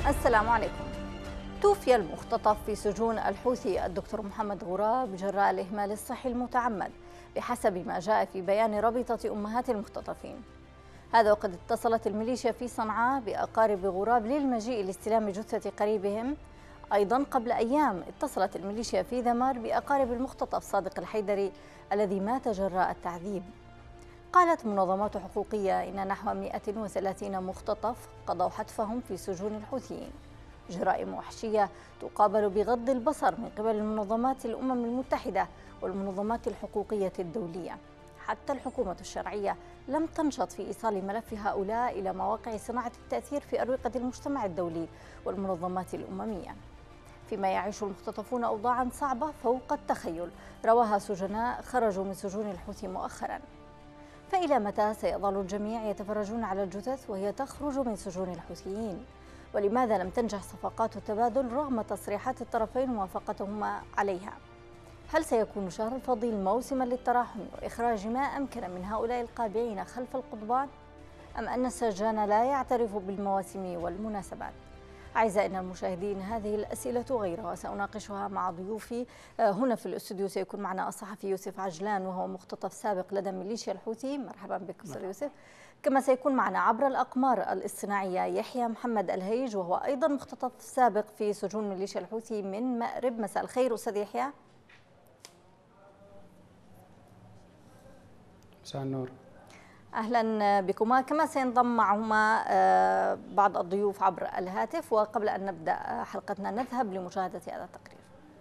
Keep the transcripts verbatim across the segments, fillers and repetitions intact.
السلام عليكم. توفي المختطف في سجون الحوثي الدكتور محمد غراب جراء الإهمال الصحي المتعمد بحسب ما جاء في بيان رابطة أمهات المختطفين. هذا وقد اتصلت الميليشيا في صنعاء بأقارب غراب للمجيء لاستلام جثة قريبهم. أيضا قبل أيام اتصلت الميليشيا في ذمار بأقارب المختطف صادق الحيدري الذي مات جراء التعذيب. قالت منظمات حقوقية إن نحو مئة وثلاثين مختطف قضوا حتفهم في سجون الحوثيين. جرائم وحشية تقابل بغض البصر من قبل المنظمات الأمم المتحدة والمنظمات الحقوقية الدولية. حتى الحكومة الشرعية لم تنشط في إيصال ملف هؤلاء إلى مواقع صناعة التأثير في أروقة المجتمع الدولي والمنظمات الأممية. فيما يعيش المختطفون أوضاعا صعبة فوق التخيل رواها سجناء خرجوا من سجون الحوثي مؤخرا. فإلى متى سيظل الجميع يتفرجون على الجثث وهي تخرج من سجون الحوثيين؟ ولماذا لم تنجح صفقات التبادل رغم تصريحات الطرفين وموافقتهما عليها؟ هل سيكون شهر الفضيل موسما للتراحم وإخراج ما أمكن من هؤلاء القابعين خلف القضبان؟ أم أن السجان لا يعترف بالمواسم والمناسبات؟ أعزائنا المشاهدين، هذه الأسئلة غيرها سأناقشها مع ضيوفي. هنا في الاستوديو سيكون معنا الصحفي يوسف عجلان وهو مختطف سابق لدى ميليشيا الحوثي. مرحبا بك أستاذ يوسف. كما سيكون معنا عبر الأقمار الاصطناعية يحيى محمد الهيج وهو أيضا مختطف سابق في سجون ميليشيا الحوثي من مأرب. مساء الخير أستاذ يحيى. مساء النور. أهلا بكما. كما سينضم معهما بعض الضيوف عبر الهاتف. وقبل أن نبدأ حلقتنا نذهب لمشاهدة هذا التقرير.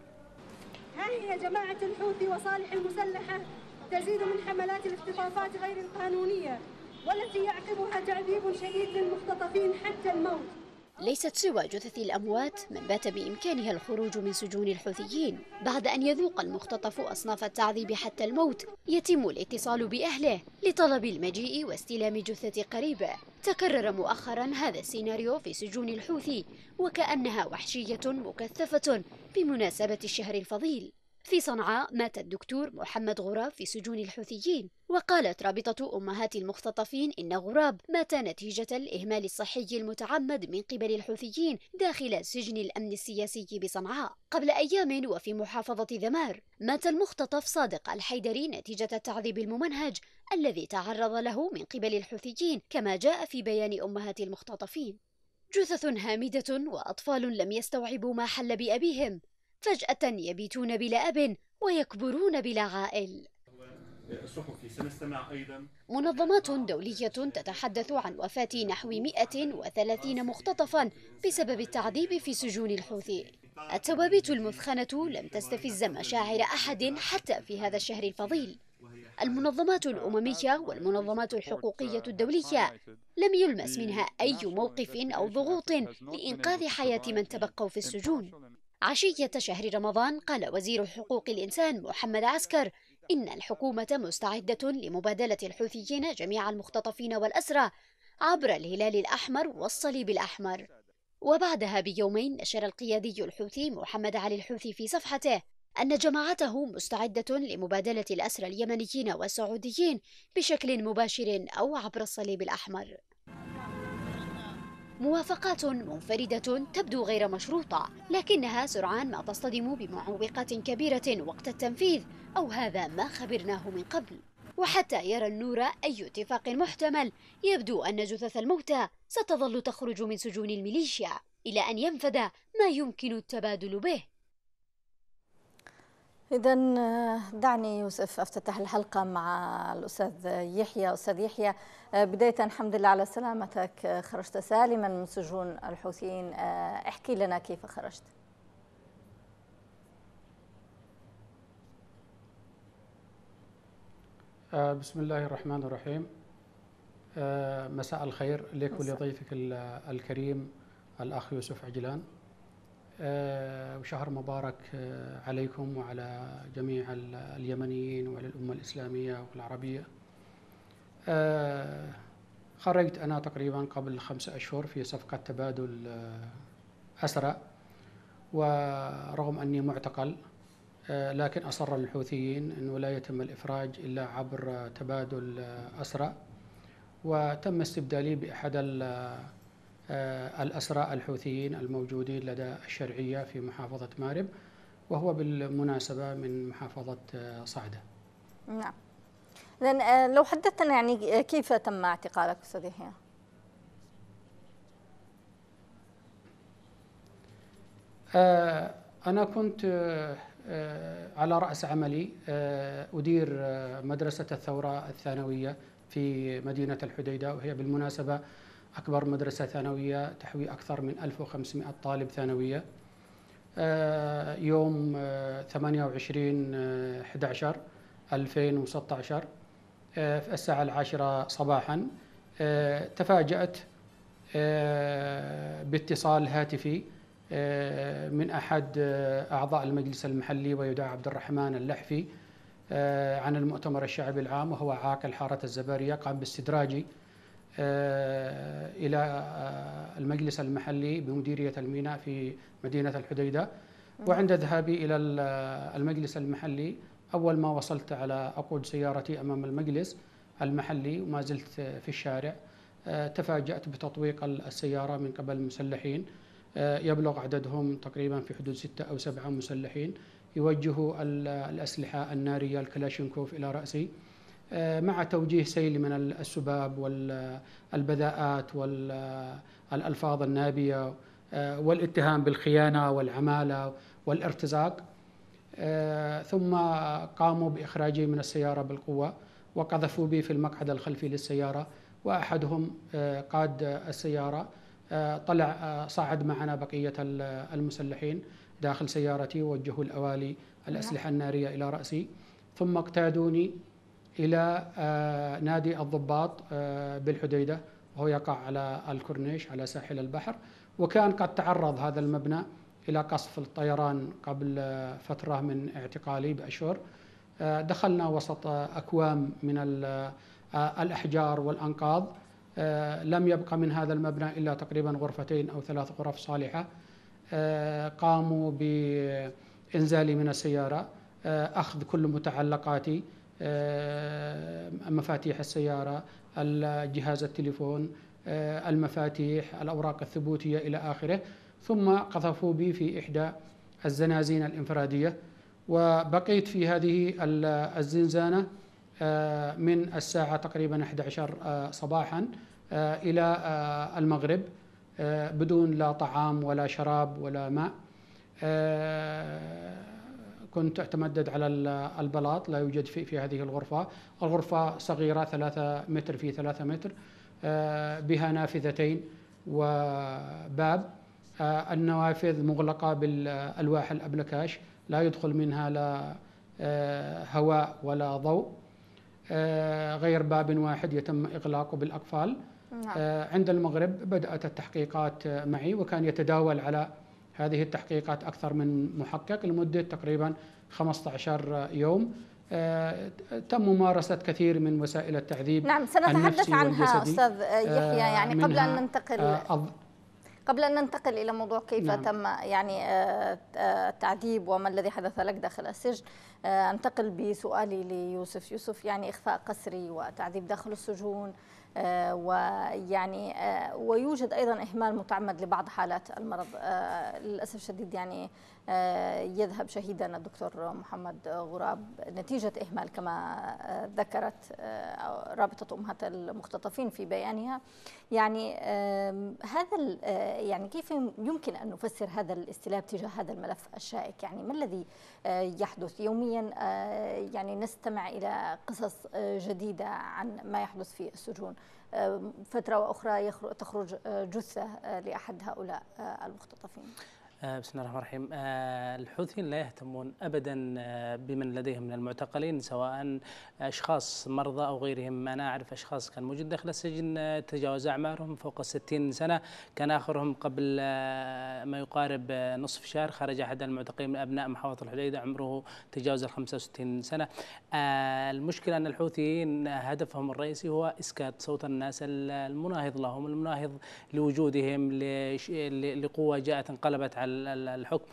ها هي جماعة الحوثي وصالح المسلحة تزيد من حملات الاختطافات غير القانونية والتي يعقبها تعذيب شديد للمختطفين حتى الموت. ليست سوى جثث الأموات من بات بإمكانها الخروج من سجون الحوثيين. بعد أن يذوق المختطف أصناف التعذيب حتى الموت يتم الاتصال بأهله لطلب المجيء واستلام جثة قريبه. تكرر مؤخرا هذا السيناريو في سجون الحوثي وكأنها وحشية مكثفة بمناسبة الشهر الفضيل. في صنعاء مات الدكتور محمد غراب في سجون الحوثيين، وقالت رابطة أمهات المختطفين إن غراب مات نتيجة الإهمال الصحي المتعمد من قبل الحوثيين داخل سجن الأمن السياسي بصنعاء. قبل أيام وفي محافظة ذمار مات المختطف صادق الحيدري نتيجة التعذيب الممنهج الذي تعرض له من قبل الحوثيين كما جاء في بيان أمهات المختطفين. جثث هامدة وأطفال لم يستوعبوا ما حل بأبيهم، فجأة يبيتون بلا أب ويكبرون بلا عائل. الصحفي سنستمع أيضا. منظمات دولية تتحدث عن وفاة نحو مئة وثلاثين مختطفا بسبب التعذيب في سجون الحوثي. التوابيت المثخنة لم تستفز مشاعر أحد حتى في هذا الشهر الفضيل. المنظمات الأممية والمنظمات الحقوقية الدولية لم يلمس منها أي موقف أو ضغوط لإنقاذ حياة من تبقوا في السجون. عشية شهر رمضان قال وزير حقوق الإنسان محمد عسكر إن الحكومة مستعدة لمبادلة الحوثيين جميع المختطفين والأسرى عبر الهلال الأحمر والصليب الأحمر. وبعدها بيومين نشر القيادي الحوثي محمد علي الحوثي في صفحته أن جماعته مستعدة لمبادلة الأسرى اليمنيين والسعوديين بشكل مباشر أو عبر الصليب الأحمر. موافقات منفردة تبدو غير مشروطة، لكنها سرعان ما تصطدم بمعوقات كبيرة وقت التنفيذ، أو هذا ما خبرناه من قبل. وحتى يرى النور أي اتفاق محتمل يبدو أن جثث الموتى ستظل تخرج من سجون الميليشيا إلى أن ينفذ ما يمكن التبادل به. إذن دعني يوسف أفتتح الحلقة مع الأستاذ يحيى. أستاذ يحيى، بداية الحمد لله على سلامتك، خرجت سالما من سجون الحوثيين، احكي لنا كيف خرجت. بسم الله الرحمن الرحيم. مساء الخير لك ولضيفك الكريم الأخ يوسف عجلان، وشهر مبارك عليكم وعلى جميع اليمنيين وعلى الأمة الإسلامية والعربية. خرجت أنا تقريبا قبل خمسة أشهر في صفقة تبادل أسرى، ورغم أني معتقل لكن أصر الحوثيين أنه لا يتم الإفراج إلا عبر تبادل أسرى، وتم استبدالي بأحد الأسرى الحوثيين الموجودين لدى الشرعية في محافظة مأرب، وهو بالمناسبة من محافظة صعدة. نعم. إذن لو حدثتنا يعني كيف تم اعتقالك أستاذ يحيى؟ أنا كنت على رأس عملي أدير مدرسة الثورة الثانوية في مدينة الحديدة، وهي بالمناسبة أكبر مدرسة ثانوية تحوي أكثر من ألف وخمسمائة طالب ثانوية. يوم ثمانية وعشرين أحد عشر ألفين وستة عشر في الساعة العاشرة صباحا تفاجأت باتصال هاتفي من أحد أعضاء المجلس المحلي ويدعى عبد الرحمن اللحفي عن المؤتمر الشعبي العام، وهو عاقل حارة الزبارية، قام باستدراجي إلى المجلس المحلي بمديرية الميناء في مدينة الحديدة. وعند ذهابي إلى المجلس المحلي، أول ما وصلت على أقود سيارتي أمام المجلس المحلي وما زلت في الشارع، تفاجأت بتطويق السيارة من قبل مسلحين يبلغ عددهم تقريبا في حدود ستة أو سبعة مسلحين، يوجهوا الأسلحة النارية الكلاشينكوف إلى رأسي مع توجيه سيل من السباب والبذاءات والألفاظ النابية والاتهام بالخيانة والعمالة والارتزاق. ثم قاموا بإخراجي من السيارة بالقوة وقذفوا بي في المقعد الخلفي للسيارة، وأحدهم قاد السيارة طلع صعد معنا بقية المسلحين داخل سيارتي، ووجهوا الأوالي الأسلحة النارية إلى رأسي، ثم اقتادوني إلى نادي الضباط بالحديدة، وهو يقع على الكورنيش على ساحل البحر. وكان قد تعرض هذا المبنى إلى قصف الطيران قبل فترة من اعتقالي بأشهر. دخلنا وسط أكوام من الأحجار والأنقاض، لم يبقى من هذا المبنى إلا تقريبا غرفتين أو ثلاث غرف صالحة. قاموا بإنزالي من السيارة، أخذ كل متعلقاتي، مفاتيح السيارة، جهاز التليفون، المفاتيح، الأوراق الثبوتية إلى آخره، ثم قذفوا بي في إحدى الزنازين الإنفرادية. وبقيت في هذه الزنزانة من الساعة تقريبا أحد عشر صباحا إلى المغرب بدون لا طعام ولا شراب ولا ماء. كنت أتمدد على البلاط، لا يوجد في في هذه الغرفة. الغرفة صغيرة ثلاثة متر في ثلاثة متر، بها نافذتين وباب. النوافذ مغلقة بالألواح الأبلكاش، لا يدخل منها لا هواء ولا ضوء، غير باب واحد يتم إغلاقه بالأقفال. عند المغرب بدأت التحقيقات معي، وكان يتداول على هذه التحقيقات أكثر من محقق لمدة تقريبا خمسة عشر يوم. تم ممارسة كثير من وسائل التعذيب. نعم، سنتحدث عنها أستاذ يحيى. يعني قبل أن ننتقل قبل أن ننتقل إلى موضوع كيف نعم. تم يعني التعذيب وما الذي حدث لك داخل السجن، أنتقل بسؤالي ليوسف. يوسف، يعني إخفاء قسري وتعذيب داخل السجون، ويعني ويوجد أيضا إهمال متعمد لبعض حالات المرض. للأسف الشديد يعني يذهب شهيدا الدكتور محمد غراب نتيجة إهمال كما ذكرت رابطة أمهات المختطفين في بيانها. يعني هذا يعني كيف يمكن أن نفسر هذا الاستلاب تجاه هذا الملف الشائك؟ يعني ما الذي يحدث يوميا؟ يعني نستمع إلى قصص جديدة عن ما يحدث في السجون، فترة وأخرى تخرج جثة لأحد هؤلاء المختطفين. بسم الله الرحمن الرحيم. الحوثيين لا يهتمون أبدا بمن لديهم من المعتقلين، سواء أشخاص مرضى أو غيرهم. أنا أعرف أشخاص كان موجود داخل السجن تجاوز أعمارهم فوق الستين سنة، كان آخرهم قبل ما يقارب نصف شهر خرج أحد المعتقلين من أبناء محافظة الحديدة عمره تجاوز الخمسة وستين سنة. المشكلة أن الحوثيين هدفهم الرئيسي هو إسكات صوت الناس المناهض لهم، المناهض لوجودهم، لقوة جاءت انقلبت على الحكم.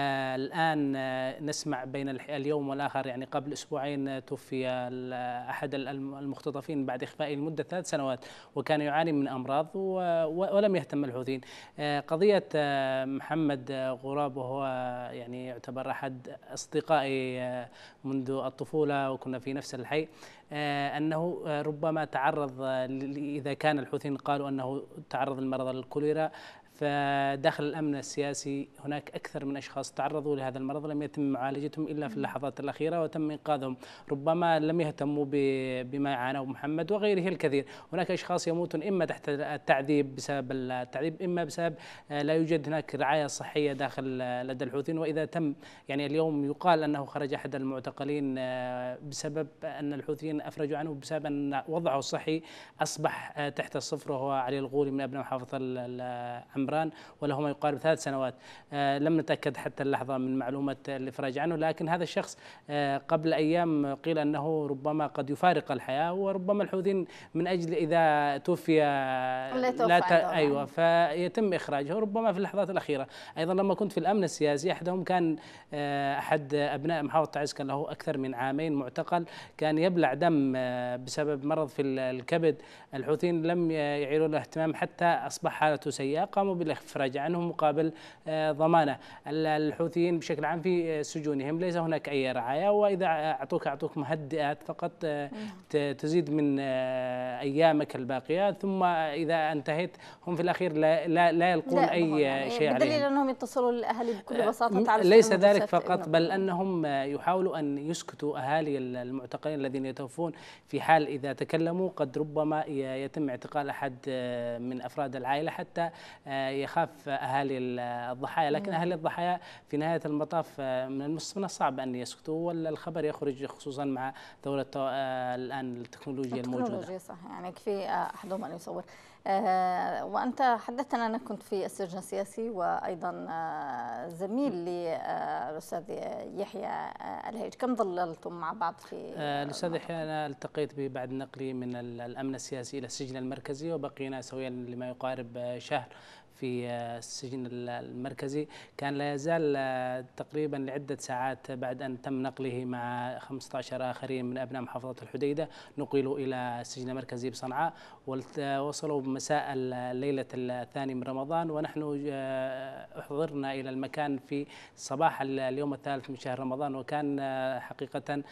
الآن نسمع بين اليوم والآخر، يعني قبل أسبوعين توفي أحد المختطفين بعد إخفائه لمدة ثلاث سنوات وكان يعاني من أمراض ولم يهتم الحوثيين. قضية محمد غراب وهو يعني يعتبر أحد أصدقائي منذ الطفولة وكنا في نفس الحي، أنه ربما تعرض، إذا كان الحوثيين قالوا أنه تعرض لمرض الكوليرا، فداخل الأمن السياسي هناك أكثر من أشخاص تعرضوا لهذا المرض لم يتم معالجتهم إلا في اللحظات الأخيرة وتم إنقاذهم. ربما لم يهتموا بما يعانوا محمد وغيره الكثير. هناك أشخاص يموتون إما تحت التعذيب بسبب التعذيب، إما بسبب لا يوجد هناك رعاية صحية داخل لدى الحوثيين. وإذا تم يعني اليوم يقال أنه خرج أحد المعتقلين بسبب أن الحوثيين أفرجوا عنه بسبب أن وضعه الصحي أصبح تحت الصفر، وهو علي الغولي من أبناء محافظة عمران وله ما يقارب ثلاث سنوات. آه لم نتأكد حتى اللحظة من معلومة الإفراج عنه، لكن هذا الشخص آه قبل أيام قيل أنه ربما قد يفارق الحياة، وربما الحوثيين من أجل إذا توفي لا ت... أيوة فيتم إخراجه ربما في اللحظات الأخيرة. أيضا لما كنت في الأمن السياسي أحدهم كان آه أحد أبناء محافظة تعز كان له أكثر من عامين معتقل، كان يبلع دم آه بسبب مرض في الكبد. الحوثيين لم يعيروا له اهتمام حتى أصبح حالته سيئة، قاموا بالإفراج عنه مقابل ضمانه. الحوثيين بشكل عام في سجونهم ليس هناك أي رعاية، وإذا أعطوك أعطوك مهدئات فقط تزيد من أيامك الباقية، ثم إذا انتهيت هم في الأخير لا, لا, لا يلقون لا أي يعني شيء عليهم، بدليل أنهم يتصلوا للأهالي بكل بساطة. ليس ذلك فقط، بل أنهم يحاولوا أن يسكتوا أهالي المعتقلين الذين يتوفون في حال إذا تكلموا قد ربما يتم اعتقال أحد من أفراد العائلة حتى يخاف أهالي الضحايا. لكن أهالي الضحايا في نهاية المطاف من الصعب أن يسكتوا، ولا الخبر يخرج خصوصا مع دولة الآن التكنولوجيا الموجودة. التكنولوجيا صح، يعني يكفي أحدهم أن يصور. وأنت حدثنا أنك كنت في السجن السياسي وأيضا زميل للأستاذ يحيى الهيج، كم ظللتم مع بعض في الأستاذ يحيى؟ أنا التقيت به بعد نقلي من الأمن السياسي إلى السجن المركزي، وبقينا سويا لما يقارب شهر في السجن المركزي. كان لا يزال تقريبا لعدة ساعات بعد أن تم نقله مع خمسة عشر آخرين من أبناء محافظة الحديدة نقلوا إلى السجن المركزي بصنعاء، ووصلوا مساء الليلة الثاني من رمضان، ونحن أحضرنا إلى المكان في صباح اليوم الثالث من شهر رمضان. وكان حقيقة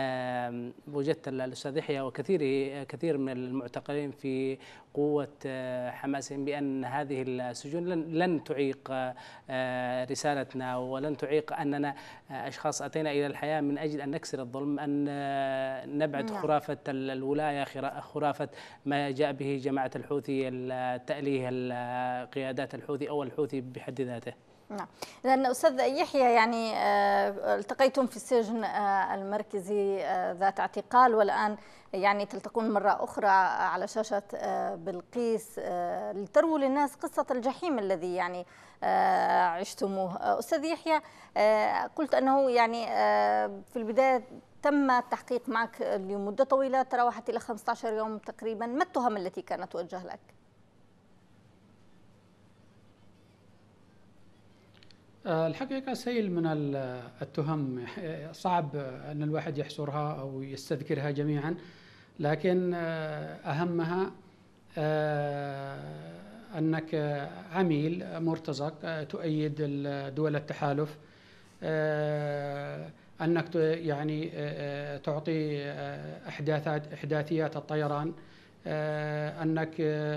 وجدت الأستاذ يحيى وكثير كثير من المعتقلين في قوة حماسهم بأن هذه السجون لن, لن تعيق رسالتنا ولن تعيق أننا أشخاص أتينا إلى الحياة من أجل أن نكسر الظلم، أن نبعد خرافة الولاية، خرافة ما جاء به جماعة الحوثي، تأليه قيادات الحوثي أو الحوثي بحد ذاته. نعم، لأن أستاذ يحيى يعني التقيتم في السجن المركزي ذات اعتقال، والآن يعني تلتقون مرة أخرى على شاشة بلقيس لترووا للناس قصة الجحيم الذي يعني عشتموه. أستاذ يحيى، قلت أنه يعني في البداية تم التحقيق معك لمدة طويلة تراوحت إلى خمسة عشر يوم تقريبا، ما التهم التي كانت توجه لك؟ الحقيقة سيل من التهم صعب أن الواحد يحصرها أو يستذكرها جميعا، لكن أهمها أنك عميل مرتزق تؤيد دول التحالف، أنك يعني تعطي إحداثات إحداثيات الطيران، أنك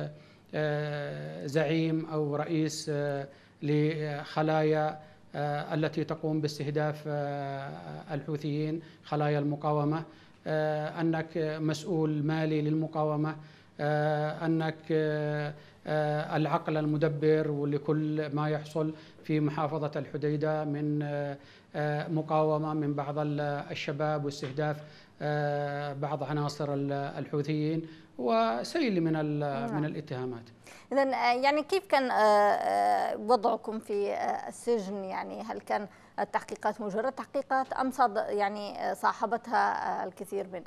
زعيم أو رئيس لخلايا التي تقوم باستهداف الحوثيين، خلايا المقاومة، أنك مسؤول مالي للمقاومة، أنك العقل المدبر ولكل ما يحصل في محافظة الحديدة من مقاومة من بعض الشباب واستهداف بعض عناصر الحوثيين وسيل من من الاتهامات. إذن يعني كيف كان وضعكم في السجن؟ يعني هل كان التحقيقات مجرد تحقيقات أم صاد يعني صاحبتها الكثير من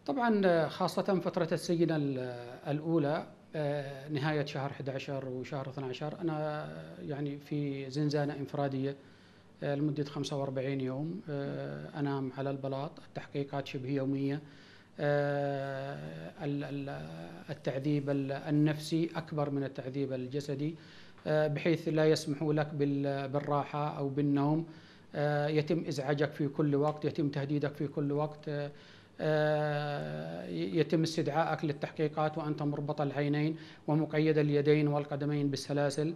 طبعا خاصة فترة السجن الأولى نهاية شهر أحد عشر وشهر اثني عشر أنا يعني في زنزانة انفرادية لمدة خمسة وأربعين يوم، أنام على البلاط، التحقيقات شبه يومية، التعذيب النفسي أكبر من التعذيب الجسدي بحيث لا يسمحوا لك بالراحة أو بالنوم، يتم إزعاجك في كل وقت، يتم تهديدك في كل وقت، يتم استدعائك للتحقيقات وأنت مربط العينين ومقيد اليدين والقدمين بالسلاسل.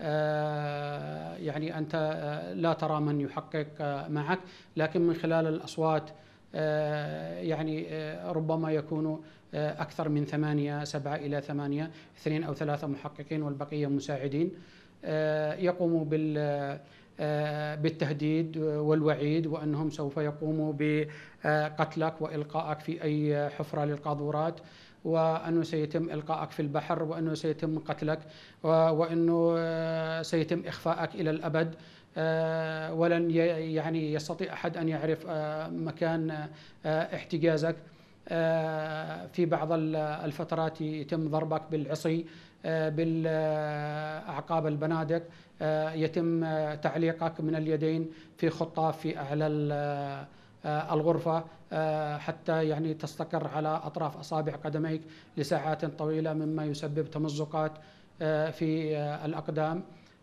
يعني أنت لا ترى من يحقق معك، لكن من خلال الأصوات يعني ربما يكون أكثر من ثمانية سبعة إلى ثمانية، اثنين أو ثلاثة محققين والبقية مساعدين يقوموا بال بالتهديد والوعيد وأنهم سوف يقوموا بقتلك وإلقائك في أي حفرة للقاذورات، وأنه سيتم إلقائك في البحر، وأنه سيتم قتلك، وأنه سيتم إخفائك إلى الأبد، ولن يعني يستطيع أحد أن يعرف مكان احتجازك. في بعض الفترات يتم ضربك بالعصي، بالأعقاب البنادق، يتم تعليقك من اليدين في خطاف في أعلى الغرفة حتى يعني تستقر على أطراف أصابع قدميك لساعات طويلة، مما يسبب تمزقات في الأقدام.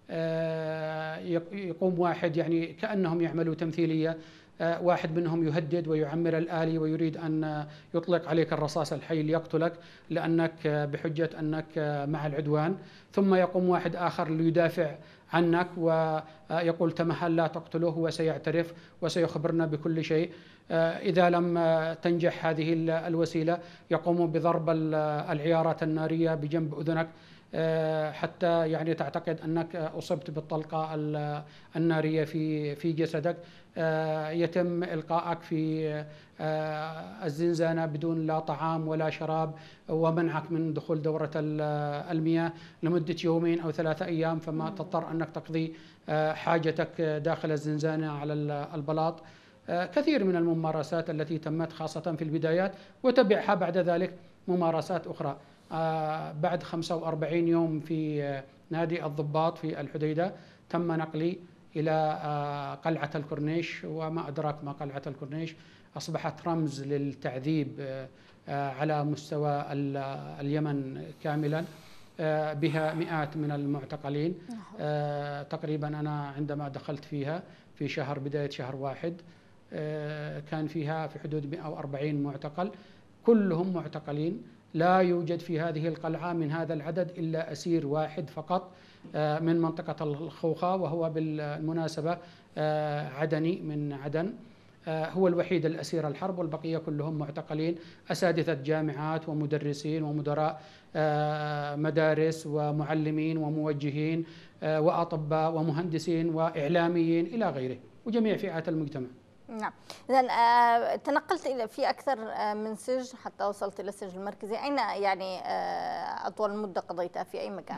يقوم واحد يعني كأنهم يعملوا تمثيلية، واحد منهم يهدد ويعمر الآلي ويريد أن يطلق عليك الرصاص الحي ليقتلك لأنك بحجة أنك مع العدوان، ثم يقوم واحد آخر ليدافع عنك ويقول تمهل لا تقتله، هو سيعترف وسيخبرنا بكل شيء. إذا لم تنجح هذه الوسيلة يقوم بضرب العيارات النارية بجنب أذنك حتى يعني تعتقد أنك أصبت بالطلقة النارية في في جسدك. يتم إلقائك في الزنزانة بدون لا طعام ولا شراب، ومنعك من دخول دورة المياه لمدة يومين أو ثلاثة أيام، فما تضطر أنك تقضي حاجتك داخل الزنزانة على البلاط. كثير من الممارسات التي تمت خاصة في البدايات، وتبعها بعد ذلك ممارسات أخرى. بعد خمسة وأربعين يوم في نادي الضباط في الحديدة تم نقلي إلى قلعة الكورنيش، وما أدراك ما قلعة الكورنيش، أصبحت رمز للتعذيب على مستوى اليمن كاملا، بها مئات من المعتقلين. تقريبا أنا عندما دخلت فيها في شهر بداية شهر واحد كان فيها في حدود مئة وأربعين معتقل، كلهم معتقلين. لا يوجد في هذه القلعة من هذا العدد إلا أسير واحد فقط من منطقة الخوخة، وهو بالمناسبة عدني من عدن، هو الوحيد الأسير الحرب، والبقية كلهم معتقلين، أساتذة جامعات ومدرسين ومدراء مدارس ومعلمين وموجهين وأطباء ومهندسين وإعلاميين إلى غيره، وجميع فئات المجتمع. نعم. إذن آه تنقلت إلى في أكثر آه من سجن حتى وصلت إلى السجن المركزي، أين يعني آه أطول مدة قضيتها في أي مكان؟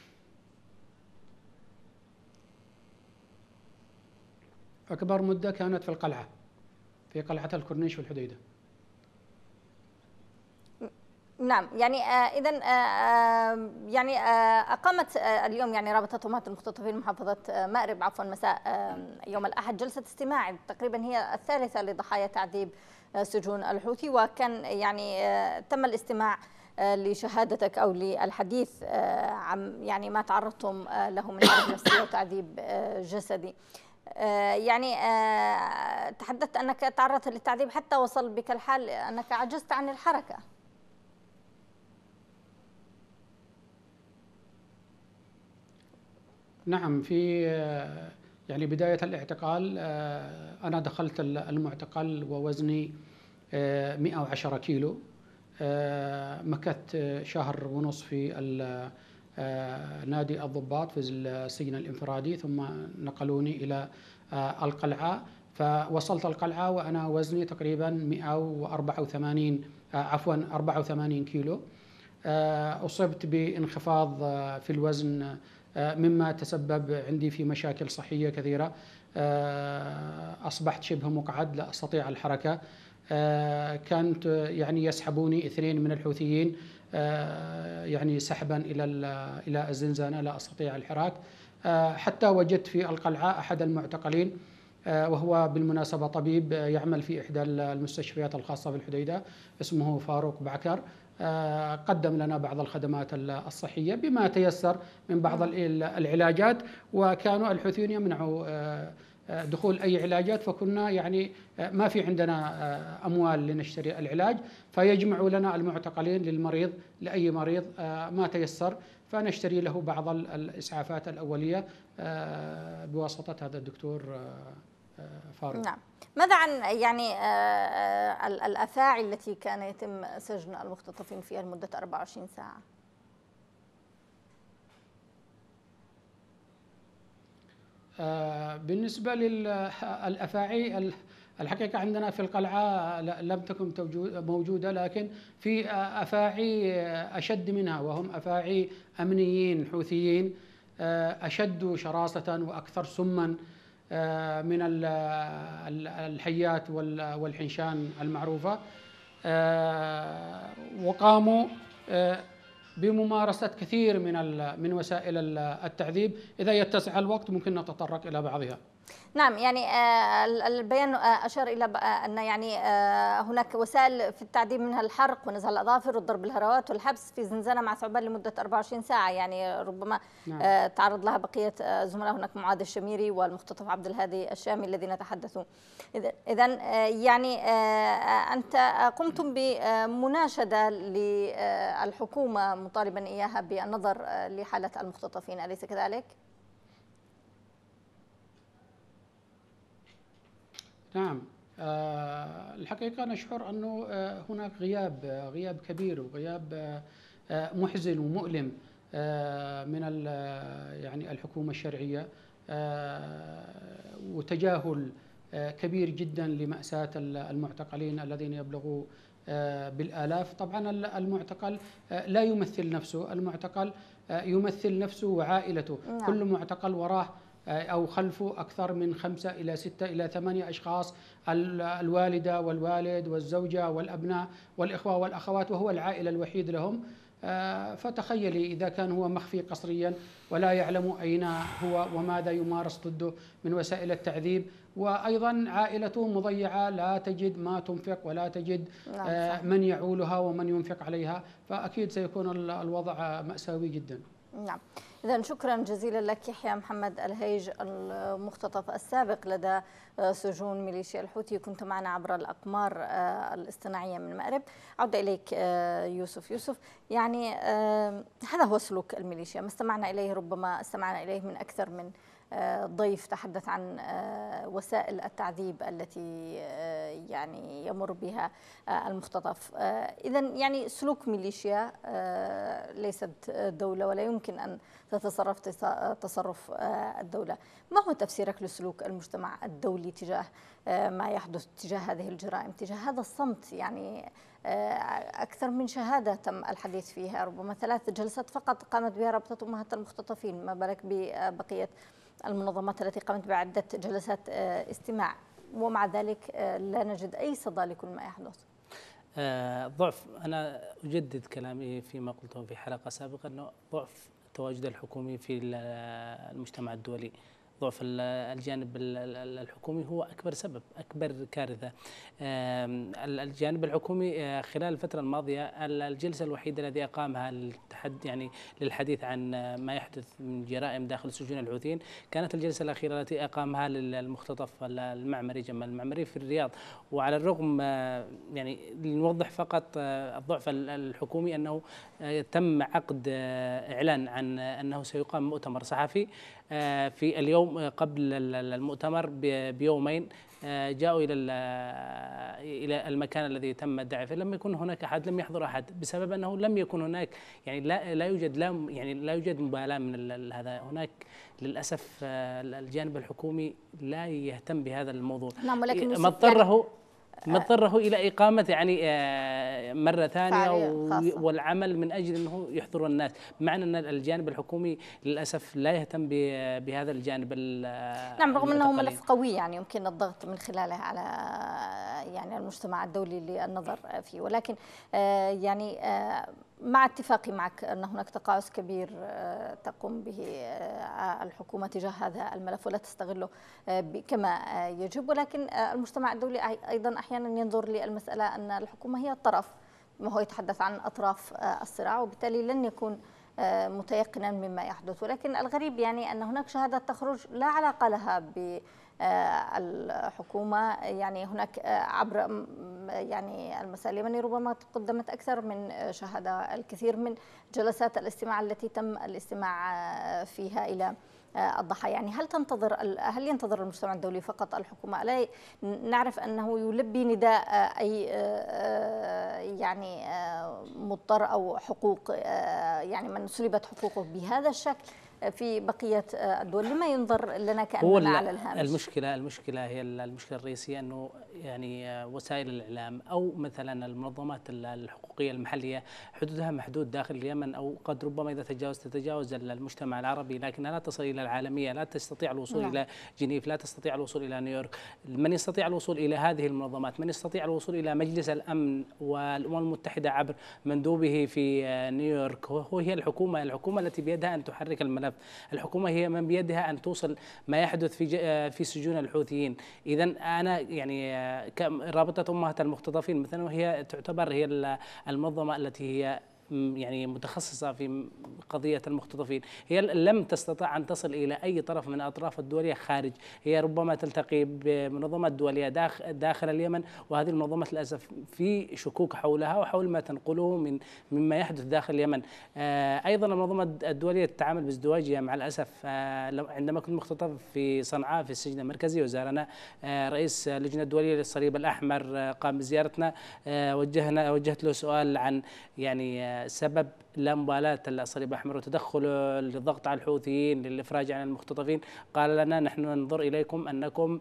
أكبر مدة كانت في القلعة، في قلعة الكورنيش والحديدة. نعم، يعني آه إذا آه يعني آه أقامت آه اليوم يعني رابطة أمهات المختطفين محافظة آه مأرب عفوا مساء آه يوم الأحد جلسة استماع تقريبا هي الثالثة لضحايا تعذيب آه سجون الحوثي، وكان يعني آه تم الاستماع آه لشهادتك أو للحديث آه عن يعني ما تعرضتم آه له من عذاب نفسي وتعذيب آه جسدي. آه يعني آه تحدثت أنك تعرضت للتعذيب حتى وصل بك الحال أنك عجزت عن الحركة. نعم، في يعني بداية الاعتقال أنا دخلت المعتقل ووزني مئة وعشرة كيلو، مكثت شهر ونصف في نادي الضباط في السجن الانفرادي، ثم نقلوني إلى القلعة، فوصلت القلعة وأنا وزني تقريبا مئة وأربعة وثمانين عفوا أربعة وثمانين كيلو. أصبت بانخفاض في الوزن مما تسبب عندي في مشاكل صحية كثيرة، أصبحت شبه مقعد لا أستطيع الحركة، كانت يعني يسحبوني اثنين من الحوثيين يعني سحبا إلى إلى الزنزانة، لا أستطيع الحراك، حتى وجدت في القلعة أحد المعتقلين، وهو بالمناسبة طبيب يعمل في إحدى المستشفيات الخاصة بالحديدة، اسمه فاروق بعكر. قدم لنا بعض الخدمات الصحية بما تيسر من بعض العلاجات، وكانوا الحوثيون يمنعوا دخول أي علاجات، فكنا يعني ما في عندنا أموال لنشتري العلاج، فيجمعوا لنا المعتقلين للمريض لأي مريض ما تيسر، فنشتري له بعض الإسعافات الأولية بواسطة هذا الدكتور فاروق. نعم. ماذا عن يعني الأفاعي التي كان يتم سجن المختطفين فيها لمدة أربعة وعشرين ساعة؟ بالنسبة للأفاعي، الحقيقة عندنا في القلعة لم تكن موجودة، لكن في أفاعي أشد منها، وهم أفاعي أمنيين حوثيين أشد شراسة وأكثر سما من الحيات والحنشان المعروفة، وقاموا بممارسة كثير من من وسائل التعذيب. إذا يتسع الوقت ممكن نتطرق إلى بعضها. نعم، يعني البيان أشار إلى أن يعني هناك وسائل في التعذيب منها الحرق ونزع الأظافر والضرب بالهروات والحبس في زنزانة مع ثعبان لمدة أربعة وعشرين ساعة، يعني ربما نعم. تعرض لها بقية زملاء، هناك معاذ الشميري والمختطف عبد الهادي الشامي الذين تحدثوا. إذن يعني أنت قمتم بمناشدة للحكومة مطالبا إياها بالنظر لحالة المختطفين، أليس كذلك؟ نعم، أه الحقيقة نشعر أنه أه هناك غياب غياب كبير وغياب أه محزن ومؤلم أه من يعني الحكومة الشرعية، أه وتجاهل أه كبير جدا لمأساة المعتقلين الذين يبلغوا أه بالآلاف. طبعا المعتقل أه لا يمثل نفسه، المعتقل أه يمثل نفسه وعائلته. نعم. كل معتقل وراه أو خلفه أكثر من خمسة إلى ستة إلى ثمانية أشخاص، الوالدة والوالد والزوجة والأبناء والإخوة والأخوات، وهو العائلة الوحيد لهم. فتخيلي إذا كان هو مخفي قسريا ولا يعلم أين هو وماذا يمارس ضده من وسائل التعذيب، وأيضا عائلته مضيعة لا تجد ما تنفق ولا تجد من يعولها ومن ينفق عليها، فأكيد سيكون الوضع مأساوي جدا. نعم. إذن شكرا جزيلا لك يحيى محمد الهيج، المختطف السابق لدى سجون ميليشيا الحوثي، كنت معنا عبر الأقمار الاصطناعية من المأرب. عودة إليك يوسف. يوسف، يعني هذا هو سلوك الميليشيا، ما استمعنا إليه، ربما استمعنا إليه من أكثر من ضيف تحدث عن وسائل التعذيب التي يعني يمر بها المختطف. إذن يعني سلوك ميليشيا ليست دولة ولا يمكن أن تتصرف تصرف الدولة. ما هو تفسيرك لسلوك المجتمع الدولي تجاه ما يحدث، تجاه هذه الجرائم، تجاه هذا الصمت؟ يعني أكثر من شهادة تم الحديث فيها، ربما ثلاث جلسات فقط قامت بها رابطة أمهات المختطفين، ما بالك ببقية المنظمات التي قامت بعدة جلسات استماع، ومع ذلك لا نجد أي صدى لكل ما يحدث. ضعف، أنا أجدد كلامي فيما قلته في حلقة سابقة، أنه ضعف التواجد الحكومي في المجتمع الدولي، ضعف الجانب الحكومي هو أكبر سبب، أكبر كارثة. الجانب الحكومي خلال الفترة الماضية الجلسة الوحيدة التي أقامها للتحد يعني للحديث عن ما يحدث من جرائم داخل سجون الحوثيين كانت الجلسة الأخيرة التي أقامها للمختطف المعمري جمال المعمري في الرياض. وعلى الرغم يعني لنوضح فقط الضعف الحكومي أنه تم عقد إعلان عن أنه سيقام مؤتمر صحفي في اليوم قبل المؤتمر بيومين، جاءوا إلى إلى المكان الذي تم الدعوة فيه، لم يكن هناك أحد، لم يحضر أحد، بسبب أنه لم يكن هناك يعني لا لا يوجد لا يعني لا يوجد مبالاة من هذا. هناك للأسف الجانب الحكومي لا يهتم بهذا الموضوع. نعم، ولكن ما اضطره مضطره الى اقامه يعني مره ثانيه والعمل من اجل انه يحضر الناس، معنى ان الجانب الحكومي للاسف لا يهتم بهذا الجانب. نعم، رغم انه ملف قوي يعني يمكن الضغط من خلاله على يعني المجتمع الدولي للنظر فيه، ولكن يعني مع اتفاقي معك أن هناك تقاعس كبير تقوم به الحكومة تجاه هذا الملف ولا تستغله كما يجب، ولكن المجتمع الدولي أيضا أحيانا ينظر للمسألة أن الحكومة هي الطرف، ما هو يتحدث عن أطراف الصراع، وبالتالي لن يكون متيقنا مما يحدث. ولكن الغريب يعني أن هناك شهادات تخرج لا علاقة لها ب الحكومة، يعني هناك عبر يعني المساء اليمني ربما قدمت أكثر من شهادة، الكثير من جلسات الاستماع التي تم الاستماع فيها إلى الضحايا. يعني هل تنتظر هل ينتظر المجتمع الدولي فقط الحكومة؟ لا نعرف أنه يلبي نداء أي يعني مضطر أو حقوق يعني من سلبت حقوقه بهذا الشكل في بقية الدول، لما ينظر لنا كأننا على الهامش؟ المشكلة المشكلة هي المشكلة الرئيسية أنه يعني وسائل الإعلام أو مثلا المنظمات الحقوقية المحلية حدودها محدود داخل اليمن، أو قد ربما إذا تجاوز تتجاوز المجتمع العربي، لكنها لا تصل إلى العالمية، لا تستطيع الوصول نعم. إلى جنيف، لا تستطيع الوصول إلى نيويورك. من يستطيع الوصول إلى هذه المنظمات؟ من يستطيع الوصول إلى مجلس الأمن والأمم المتحدة عبر مندوبه في نيويورك؟ هو هي الحكومة، الحكومة التي بيدها أن تحرك الملف، الحكومة هي من بيدها أن توصل ما يحدث في في سجون الحوثيين. إذا أنا يعني رابطة أمهات المختطفين مثلا، وهي تعتبر هي المنظمة التي هي يعني متخصصة في قضية المختطفين، هي لم تستطع أن تصل إلى أي طرف من أطراف الدولية خارج، هي ربما تلتقي بمنظمات دولية داخل, داخل اليمن، وهذه المنظمات للأسف في شكوك حولها وحول ما تنقله من مما يحدث داخل اليمن. أيضا المنظمة الدولية تتعامل بازدواجية مع الأسف. عندما كنت مختطف في صنعاء في السجن المركزي وزارنا رئيس اللجنة الدولية للصليب الأحمر قام بزيارتنا، وجهنا وجهت له سؤال عن يعني سبب لا مبالاة الصليب الأحمر وتدخله للضغط على الحوثيين للإفراج عن المختطفين. قال لنا نحن ننظر إليكم أنكم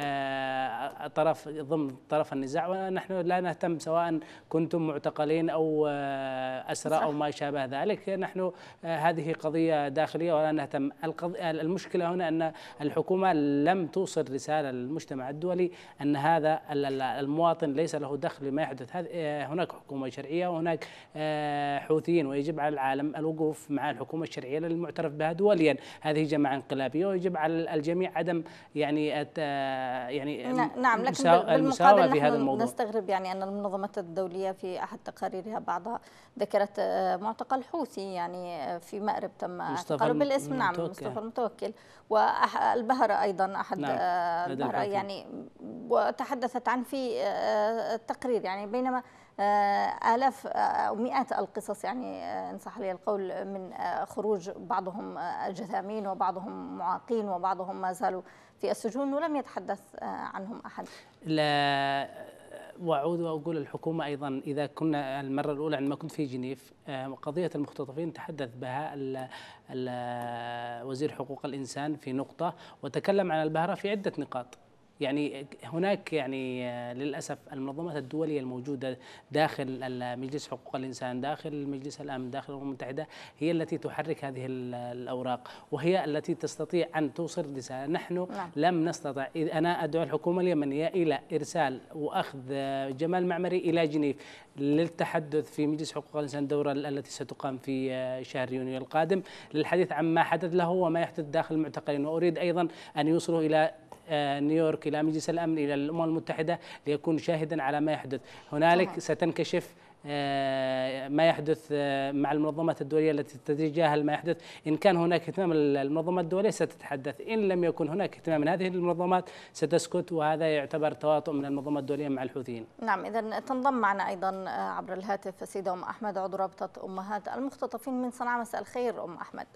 طرف ضمن طرف النزاع، ونحن لا نهتم سواء كنتم معتقلين أو أسرى أو ما شابه ذلك، نحن هذه قضية داخلية ولا نهتم. المشكلة هنا أن الحكومة لم توصل رسالة للمجتمع الدولي أن هذا المواطن ليس له دخل بما يحدث. هناك حكومة شرعية وهناك حوثيين، ويجب على العالم الوقوف مع الحكومة الشرعية المعترف بها دوليا، هذه جماعة انقلابية، ويجب على الجميع عدم يعني يعني نعم. لكن بالمقابل في هذا الموضوع نستغرب يعني أن المنظمات الدولية في أحد تقاريرها بعضها ذكرت معتقل حوثي يعني في مأرب تم اعتقاله بالاسم، نعم مصطفى المتوكل، والبهرة أيضا أحد نعم. البهرة يعني وتحدثت عن في التقرير يعني، بينما آلاف أو مئات القصص يعني إن صح لي القول من خروج بعضهم جثامين وبعضهم معاقين وبعضهم ما زالوا في السجون ولم يتحدث عنهم أحد. لا، وأعود وأقول الحكومة أيضا، إذا كنا المرة الأولى عندما كنت في جنيف قضية المختطفين تحدث بها ال ال وزير حقوق الإنسان في نقطة، وتكلم عن البهرة في عدة نقاط. يعني هناك يعني للأسف المنظمات الدولية الموجودة داخل مجلس حقوق الإنسان، داخل مجلس الأمن، داخل الأمم المتحدة، هي التي تحرك هذه الأوراق، وهي التي تستطيع أن توصل رسالة. نحن نعم. لم نستطع. أنا أدعو الحكومة اليمنية إلى إرسال وأخذ جمال المعمري إلى جنيف للتحدث في مجلس حقوق الإنسان الدورة التي ستقام في شهر يونيو القادم للحديث عن ما حدث له وما يحدث داخل المعتقلين، وأريد أيضا أن يوصلوا إلى نيويورك، إلى مجلس الأمن، إلى الأمم المتحدة، ليكون شاهدا على ما يحدث هنالك. ستنكشف ما يحدث مع المنظمات الدولية التي تتجاهل ما يحدث. إن كان هناك اهتمام المنظمات الدولية ستتحدث، إن لم يكن هناك اهتمام من هذه المنظمات ستسكت، وهذا يعتبر تواطؤ من المنظمات الدولية مع الحوثيين. نعم، إذا تنضم معنا أيضا عبر الهاتف السيدة أم أحمد، عضو رابطة أمهات المختطفين من صنعاء. مساء الخير أم أحمد.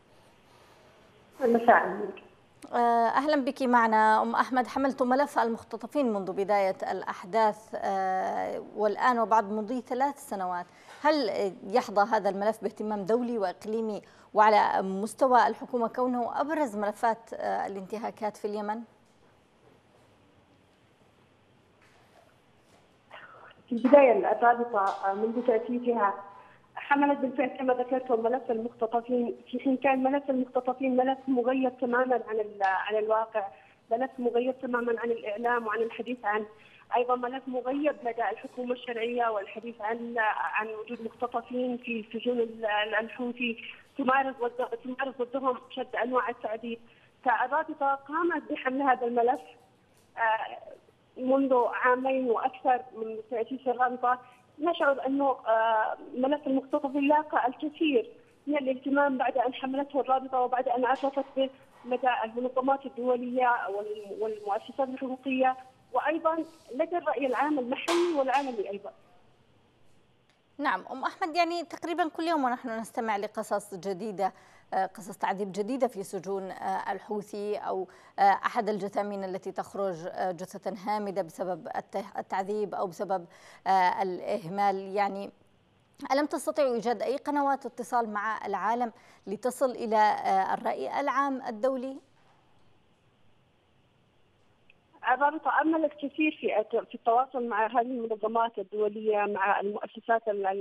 مساء. أهلا بك معنا أم أحمد. حملت ملف المختطفين منذ بداية الأحداث والآن وبعد مضي ثلاث سنوات، هل يحظى هذا الملف باهتمام دولي وإقليمي وعلى مستوى الحكومة كونه أبرز ملفات الانتهاكات في اليمن؟ في البداية الرابطة منذ تأسيسها حملت بالفعل كما ذكرتم ملف المختطفين، في حين كان ملف المختطفين ملف مغير تماما عن عن الواقع، ملف مغير تماما عن الإعلام وعن الحديث عنه، أيضا ملف مغيب لدى الحكومة الشرعية والحديث عن عن وجود مختطفين في سجون الحوثي تمارس تمارس ضدهم شتى أنواع التعذيب. فالرابطة قامت بحمل هذا الملف منذ عامين وأكثر من تأسيس الرابطة. نشعر أنه ملف المختطفين لاقى الكثير من الاهتمام بعد أن حملته الرابطة وبعد أن عرفت به مدى المنظمات الدولية والمؤسسات الحقوقية وأيضا لدى الرأي العام المحلي والعالمي أيضا. نعم أم أحمد، يعني تقريبا كل يوم ونحن نستمع لقصص جديدة، قصص تعذيب جديدة في سجون الحوثي أو أحد الجثامين التي تخرج جثة هامدة بسبب التعذيب أو بسبب الإهمال. يعني ألم تستطيعوا إيجاد أي قنوات اتصال مع العالم لتصل إلى الرأي العام الدولي؟ الرابطة عملت كثير في في التواصل مع هذه المنظمات الدولية، مع المؤسسات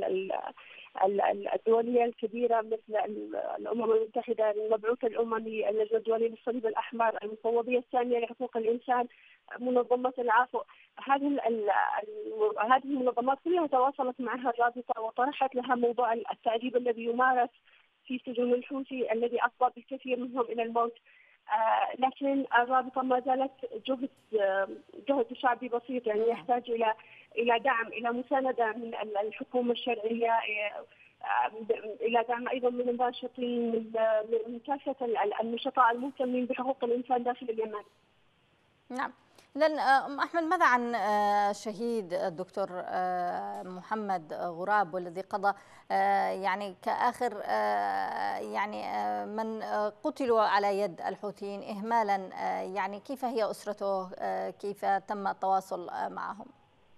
الدولية الكبيرة مثل الأمم المتحدة، المبعوث الأممي، اللجنة الدولية للصليب الأحمر، المفوضية الثانية لحقوق الإنسان، منظمة العفو. هذه هذه المنظمات كلها تواصلت معها الرابطة وطرحت لها موضوع التعذيب الذي يمارس في سجون الحوثي الذي أفضى بالكثير منهم إلى الموت. آه لكن الرابطة ما زالت جهد آه جهد شعبي بسيط، يعني يحتاج إلى إلى دعم، إلى مساندة من الحكومة الشرعية، آه إلى دعم أيضا من الناشطين، من كافة النشطاء المهتمين بحقوق الإنسان داخل اليمن. نعم. إذن أم أحمد، ماذا عن شهيد الدكتور محمد غراب والذي قضى يعني كآخر يعني من قتلوا على يد الحوثيين إهمالا؟ يعني كيف هي أسرته؟ كيف تم التواصل معهم؟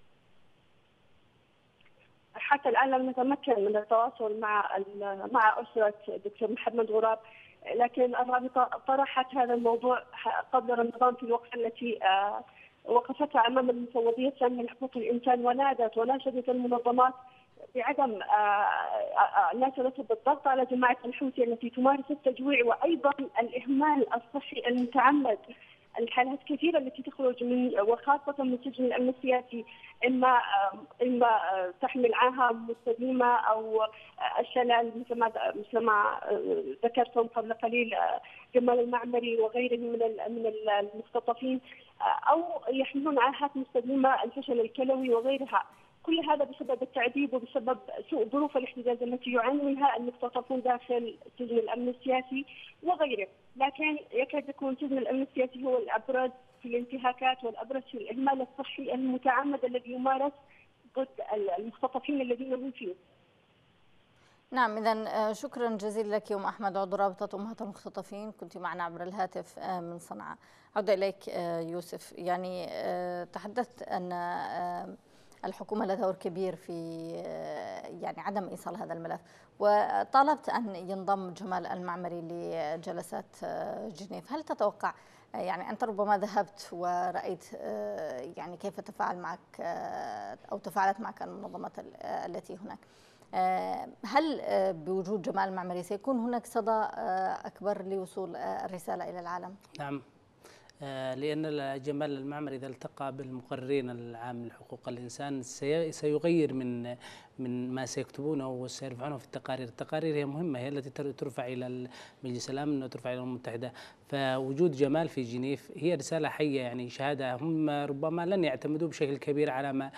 حتى الآن لم نتمكن من التواصل مع مع أسرة الدكتور محمد غراب، لكن الرابطة طرحت هذا الموضوع قبل رمضان في الوقفة التي وقفتها أمام المفوضية الثانية لحقوق الإنسان، ونادت وناشدت المنظمات بعدم ناشدت بالضغط على جماعة الحوثي التي تمارس التجويع وأيضا الإهمال الصحي المتعمد. الحالات كثيرة التي تخرج من وخاصة من سجن الأمن السياسي إما إما تحمل عاهة مستديمة أو الشلل مثل ما مثل ما ذكرتم قبل قليل جمال المعمري وغيره من من المختطفين، أو يحملون عاهات مستديمة الفشل الكلوي وغيرها. كل هذا بسبب التعذيب وبسبب سوء ظروف الاحتجاز التي يعاني منها المختطفون داخل سجن الأمن السياسي وغيره. لكن يكاد يكون سجن الأمن السياسي هو الأبرز في الانتهاكات والأبرز في الإهمال الصحي المتعمد الذي يمارس ضد المختطفين الذين هم فيه. نعم، إذن شكرا جزيلا لك أم أحمد، عضو رابطة أمهات المختطفين، كنت معنا عبر الهاتف من صنعاء. عودة إليك يوسف، يعني تحدثت أن الحكومة لها دور كبير في يعني عدم إيصال هذا الملف، وطالبت أن ينضم جمال المعمري لجلسات جنيف. هل تتوقع يعني أنت ربما ذهبت ورأيت يعني كيف تفاعل معك أو تفاعلت معك المنظمات التي هناك، هل بوجود جمال المعمري سيكون هناك صدى أكبر لوصول الرسالة إلى العالم؟ نعم، لأن جمال المعمري إذا التقى بالمقررين العام لحقوق الإنسان سيغير من من ما سيكتبونه وسيرفعونه في التقارير. التقارير هي مهمة، هي التي ترفع إلى مجلس الأمن وترفع إلى الأمم المتحدة. فوجود جمال في جنيف هي رسالة حية، يعني شهادة. هم ربما لن يعتمدوا بشكل كبير على ما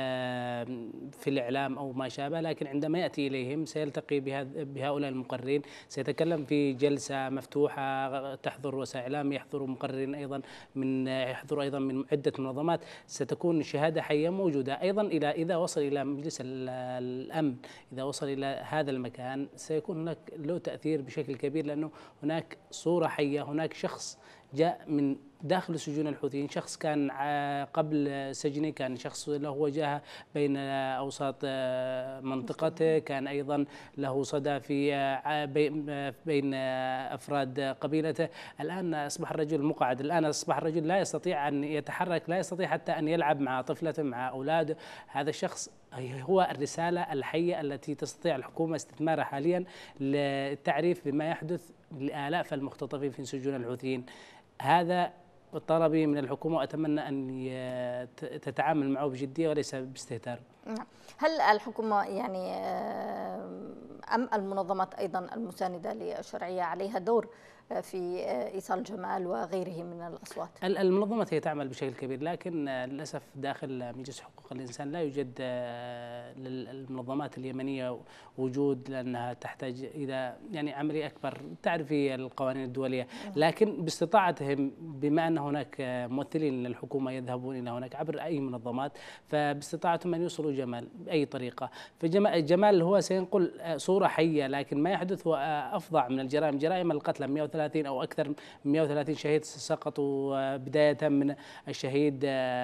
في الإعلام أو ما شابه، لكن عندما يأتي إليهم سيلتقي بهؤلاء المقررين، سيتكلم في جلسة مفتوحة، تحضر وسائل إعلام، يحضر مقررين أيضا من يحضر أيضا من عدة منظمات، ستكون شهادة حية موجودة. أيضا إلى إذا وصل إلى مجلس الأمن، إذا وصل إلى هذا المكان سيكون هناك له تأثير بشكل كبير، لأنه هناك صورة حية، هناك شخص جاء من داخل سجون الحوثيين، شخص كان قبل سجنه كان شخص له وجاهة بين أوساط منطقته، كان أيضا له صدى في بين أفراد قبيلته. الآن أصبح الرجل مقعد، الآن أصبح الرجل لا يستطيع أن يتحرك، لا يستطيع حتى أن يلعب مع طفلته مع أولاده. هذا الشخص هو الرسالة الحية التي تستطيع الحكومة استثمارها حاليا للتعريف بما يحدث لآلاف المختطفين في سجون الحوثيين. هذا طلبي من الحكومة، وأتمنى أن تتعامل معه بجدية وليس باستهتار. هل الحكومة يعني أم المنظمات أيضا المساندة للشرعية عليها دور في إيصال جمال وغيره من الأصوات؟ المنظمات هي تعمل بشكل كبير، لكن للأسف داخل مجلس حقوق الإنسان لا يوجد للمنظمات اليمنية وجود، لأنها تحتاج إلى يعني عملية أكبر، تعرفي القوانين الدولية. لكن باستطاعتهم، بما أن هناك ممثلين للحكومة يذهبون إلى هناك عبر أي منظمات، فباستطاعتهم أن يوصلوا جمال بأي طريقة. فجمال هو سينقل صورة حية، لكن ما يحدث هو أفظع من الجرائم. جرائم القتل مئة وثلاثين أو أكثر من مئة وثلاثين شهيد سقطوا، بداية من الشهيد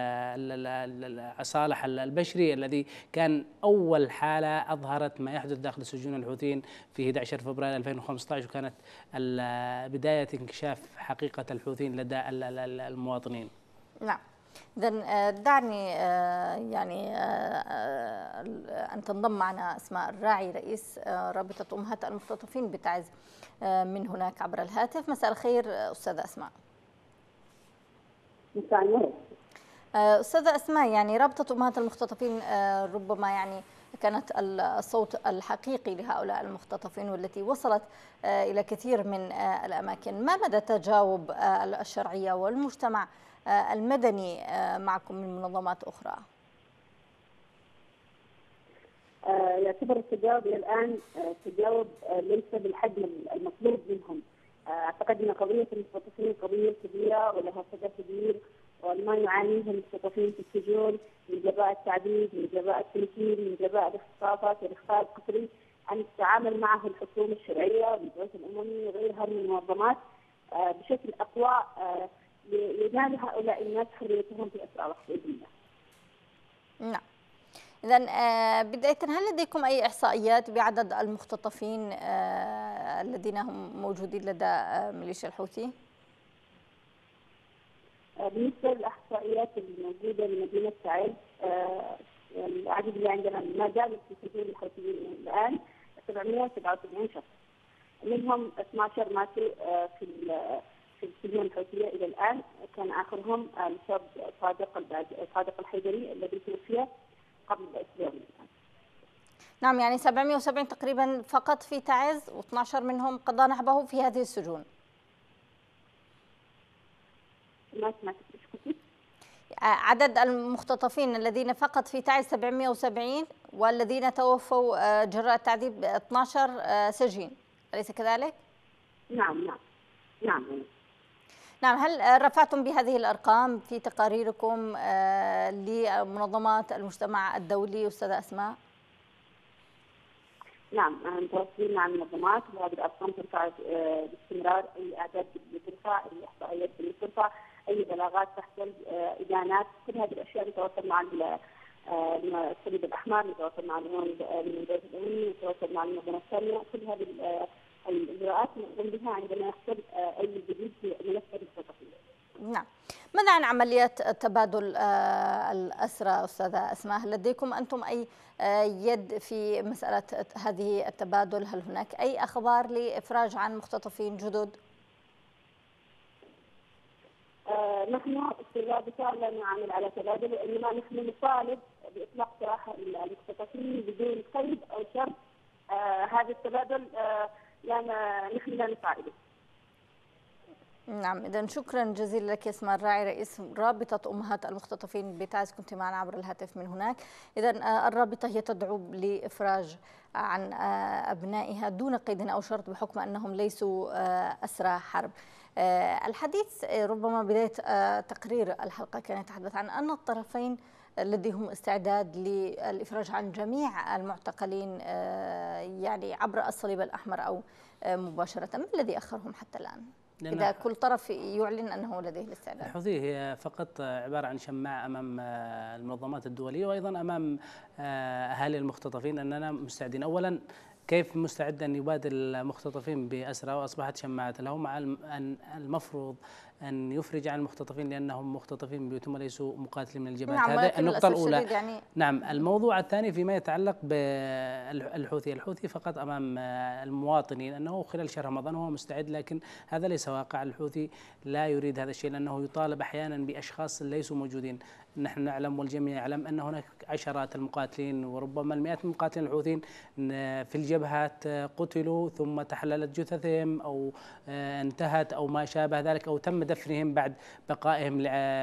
صالح البشري الذي كان أول حالة أظهرت ما يحدث داخل سجون الحوثيين في أحد عشر فبراير ألفين وخمسة عشر، وكانت بداية انكشاف حقيقة الحوثيين لدى المواطنين. نعم. إذن دعني يعني أن تنضم معنا أسماء الراعي، رئيس رابطة أمهات المختطفين بتعز من هناك عبر الهاتف. مساء الخير أستاذة أسماء. مساء النور. أستاذة أسماء، يعني رابطة أمهات المختطفين ربما يعني كانت الصوت الحقيقي لهؤلاء المختطفين والتي وصلت إلى كثير من الأماكن. ما مدى تجاوب الشرعية والمجتمع المدني معكم من منظمات أخرى؟ يعتبر التجاوب إلى الآن تجاوب ليس بالحجم المطلوب منهم. أعتقد أن قضية المختطفين قضية كبيرة ولها صدى كبير، وما يعانيه المختطفين في السجون من جباء التعذيب، من جباء التنكيل، من جباء الاختطافات والإخفاء القسري، أن تتعامل معه الحكومة الشرعية والبعثة الأممية وغيرها من المنظمات بشكل أقوى لينال هؤلاء الناس حريتهم في أسرع وقت بإذن الله. نعم. إذن بداية، هل لديكم أي إحصائيات بعدد المختطفين الذين هم موجودين لدى ميليشيا الحوثي؟ بالنسبة للإحصائيات الموجودة لمدينة تعز، العدد اللي عندنا ما زال في سجون الحوثيين الآن سبعمئة وسبعة وسبعين شخص، منهم اثني عشر ماتوا في في السجون الحوثية إلى الآن. كان آخرهم الشاب صادق صادق الحيدري الذي توفي قبل أسبوع. نعم، يعني سبعمئة وسبعين تقريبا فقط في تعز، واثني عشر منهم قضى نحبه في هذه السجون. ما سمعت. عدد المختطفين الذين فقط في تعز سبعمئة وسبعين، والذين توفوا جراء التعذيب اثني عشر سجين، أليس كذلك؟ نعم نعم نعم نعم. هل رفعتم بهذه الأرقام في تقاريركم لمنظمات المجتمع الدولي أستاذة أسماء؟ نعم، متواصلين مع المنظمات، وهذه الأرقام ترفع باستمرار. أي أعداد بترفع، أي إحصائيات بترفع، أي بلاغات تحصل، إدانات، كل هذه الأشياء نتواصل مع الصليب الأحمر، نتواصل مع البعثة الأممية، نتواصل مع المنظمات الثانية. كل هذه الإجراءات نقوم بها عندما يحصل أي جديد في ملف المختطفين. نعم. ماذا عن عملية تبادل الأسرى أستاذة أسماء؟ هل لديكم أنتم أي يد في مسألة هذه التبادل؟ هل هناك أي أخبار لإفراج عن مختطفين جدد؟ آه نحن في الرابطة لا نعمل على تبادل، وإنما نحن نطالب بإطلاق سراح المختطفين بدون قيد أو شرط. آه هذا التبادل آه يعني نحن لا نساعده. نعم، إذا شكرا جزيلا لك اسماء الراعي، رئيس رابطة أمهات المختطفين بتعز، كنت معنا عبر الهاتف من هناك. إذا الرابطة هي تدعو لإفراج عن أبنائها دون قيد أو شرط بحكم أنهم ليسوا أسرى حرب. الحديث ربما بداية تقرير الحلقة كان يتحدث عن أن الطرفين لديهم استعداد للإفراج عن جميع المعتقلين يعني عبر الصليب الأحمر أو مباشرة. ما الذي أخرهم حتى الآن؟ إذا كل طرف يعلن أنه لديه الاستعداد. الحوثي هي فقط عبارة عن شماعة أمام المنظمات الدولية وأيضا أمام أهالي المختطفين أننا مستعدين. أولا كيف مستعد أن يبادل المختطفين بأسرى وأصبحت شماعة له، مع أن المفروض أن يفرج عن المختطفين لأنهم مختطفين بيوتهم وليسوا مقاتلين من الجبهات. نعم، هذا النقطة الأولى. يعني نعم. الموضوع الثاني فيما يتعلق بالحوثي، الحوثي فقط أمام المواطنين أنه خلال شهر رمضان هو مستعد، لكن هذا ليس واقع. الحوثي لا يريد هذا الشيء لأنه يطالب أحيانا بأشخاص ليسوا موجودين. نحن نعلم والجميع يعلم أن هناك عشرات المقاتلين وربما المئات من المقاتلين الحوثيين في الجبهات قتلوا ثم تحللت جثثهم أو انتهت أو ما شابه ذلك، أو تم دفنهم بعد بقائهم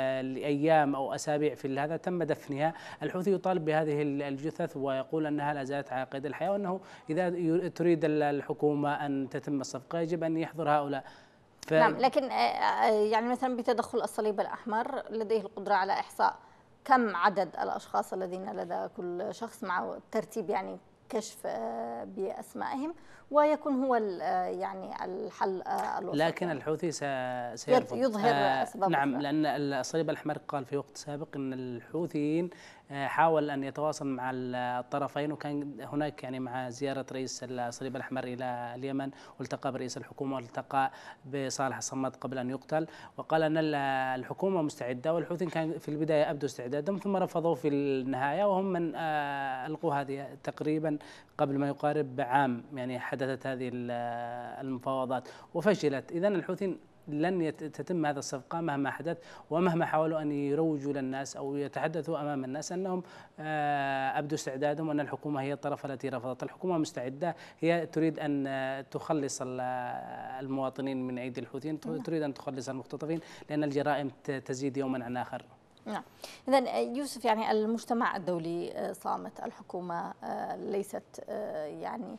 لأيام أو أسابيع في هذا تم دفنها. الحوثي يطالب بهذه الجثث ويقول أنها لا زالت على قيد الحياة، وأنه إذا تريد الحكومة أن تتم الصفقة يجب أن يحضر هؤلاء. ف... نعم، لكن يعني مثلا بتدخل الصليب الأحمر لديه القدرة على إحصاء كم عدد الأشخاص الذين لدى كل شخص مع ترتيب يعني كشف بأسمائهم، ويكون هو يعني الحل الوسط. لكن الحوثي سيرفض يظهر أسباب. نعم، لأن الصليب الأحمر قال في وقت سابق أن الحوثيين حاول أن يتواصل مع الطرفين، وكان هناك يعني مع زيارة رئيس الصليب الأحمر إلى اليمن والتقى برئيس الحكومة والتقى بصالح الصماد قبل أن يقتل، وقال أن الحكومة مستعدة، والحوثيين كان في البداية أبدوا استعدادهم ثم رفضوا في النهاية، وهم من ألقوا هذه تقريبا قبل ما يقارب عام يعني حدثت هذه المفاوضات وفشلت. إذن الحوثيين لن تتم هذا الصفقة مهما حدث، ومهما حاولوا أن يروجوا للناس أو يتحدثوا أمام الناس أنهم أبدوا استعدادهم وأن الحكومة هي الطرف التي رفضت. الحكومة مستعدة، هي تريد أن تخلص المواطنين من أيدي الحوثيين، تريد أن تخلص المختطفين لأن الجرائم تزيد يوما عن آخر. نعم. إذن يوسف، يعني المجتمع الدولي صامت، الحكومة ليست يعني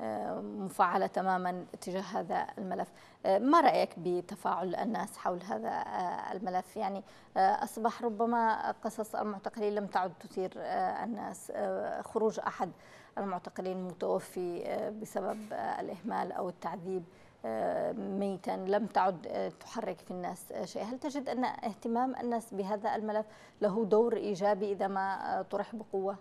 مفعلة تماما تجاه هذا الملف. ما رأيك بتفاعل الناس حول هذا الملف؟ يعني أصبح ربما قصص المعتقلين لم تعد تثير الناس، خروج أحد المعتقلين متوفي بسبب الإهمال أو التعذيب ميتا لم تعد تحرك في الناس شيء. هل تجد أن اهتمام الناس بهذا الملف له دور إيجابي إذا ما طرح بقوة؟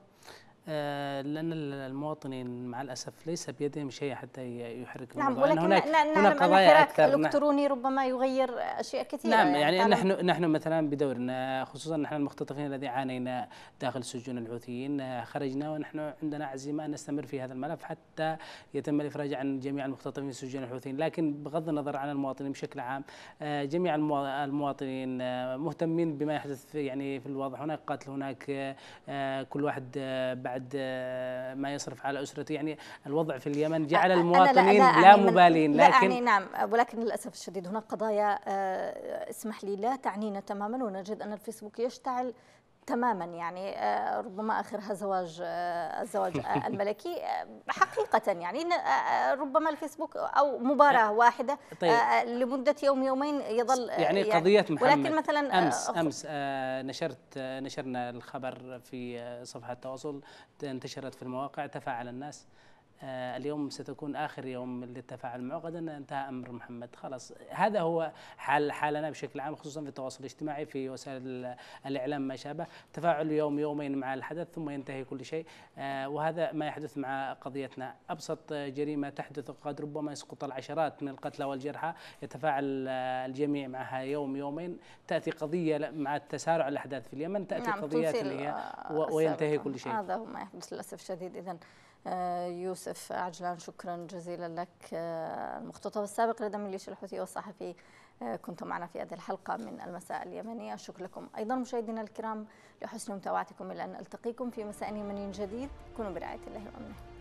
لأن المواطنين مع الأسف ليس بيدهم شيء حتى يحركوا. نعم، ولكن هناك هناك قضايا أكثر. الإلكتروني ربما يغير أشياء كثيرة. نعم، يعني, يعني نحن نحن مثلا بدورنا، خصوصا نحن المختطفين الذين عانينا داخل سجون الحوثيين، خرجنا ونحن عندنا عزيمة أن نستمر في هذا الملف حتى يتم الإفراج عن جميع المختطفين في سجون الحوثيين. لكن بغض النظر عن المواطنين بشكل عام، جميع المواطنين مهتمين بما يحدث في يعني في الوضع. هناك قتل، هناك كل واحد بعد ما يصرف على أسرته. يعني الوضع في اليمن جعل المواطنين لا, لا, لا مبالين. لكن لا يعني نعم، ولكن للأسف الشديد هناك قضايا اسمح لي لا تعنينا تماما، ونجد أن الفيسبوك يشتعل تماما. يعني ربما آخرها زواج الزواج الملكي حقيقة، يعني ربما الفيسبوك أو مباراة واحدة طيب. لمدة يوم يومين يظل يعني, يعني قضية محمد. ولكن مثلا أمس أمس نشرت نشرنا الخبر في صفحة التواصل، انتشرت في المواقع، تفاعل الناس. اليوم ستكون آخر يوم للتفاعل معه، غدا انتهى أمر محمد. خلاص، هذا هو حال حالنا بشكل عام، خصوصا في التواصل الاجتماعي في وسائل الإعلام ما شابه. تفاعل يوم يومين مع الحدث ثم ينتهي كل شيء. وهذا ما يحدث مع قضيتنا. أبسط جريمة تحدث قد ربما يسقط العشرات من القتلى والجرحى، يتفاعل الجميع معها يوم يومين. تأتي قضية مع التسارع الأحداث في اليمن، تأتي نعم قضيات اللي هي وينتهي كل شيء. هذا هو ما يحدث للأسف الشديد. إذن يوسف عجلان، شكرا جزيلا لك، المختطف السابق لدى ميليشيا الحوثي والصحفي، كنت معنا في هذه الحلقة من المساء اليمني. الشكر لكم أيضا مشاهدينا الكرام لحسن متابعتكم، إلى أن ألتقيكم في مساء يمني جديد. كونوا برعاية الله وأمنه.